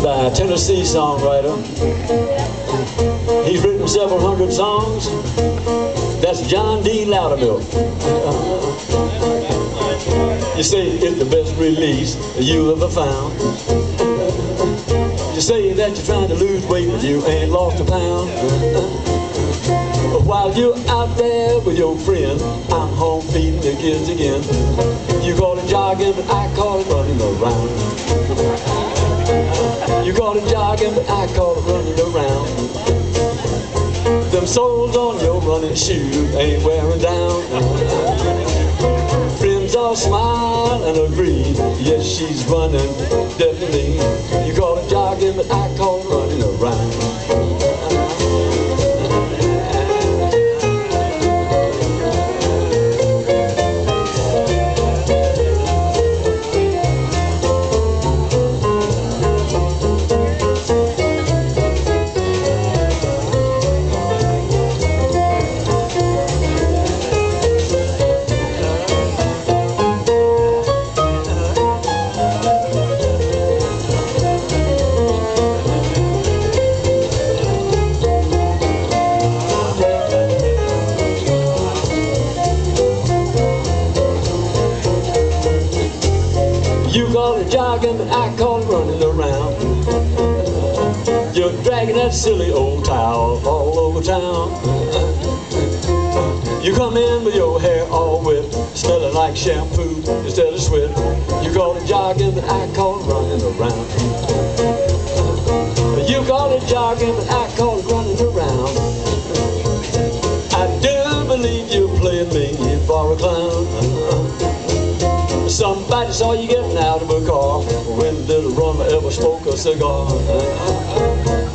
written by a Tennessee songwriter. He's written several hundred songs. That's John D. Loudermilk. You say it's the best release you ever found. You say that you're trying to lose weight, but you ain't lost a pound. While you're out there with your friend, I'm home feeding the kids again. You call it jogging, but I call it running around. You call it jogging, but I call it running around. Them soles on your running shoes ain't wearing down. Friends all smile and agree, yes, she's running, definitely. You call it jogging, but I call it running around. You call it jogging, but I call it running around. You're dragging that silly old towel all over town. You come in with your hair all wet, smelling like shampoo instead of sweat. You call it jogging, but I call it running around. You call it jogging, but I call it running around. I do believe you're playing me for a clown. Somebody saw you getting out of a car. When did a runner ever smoke a cigar?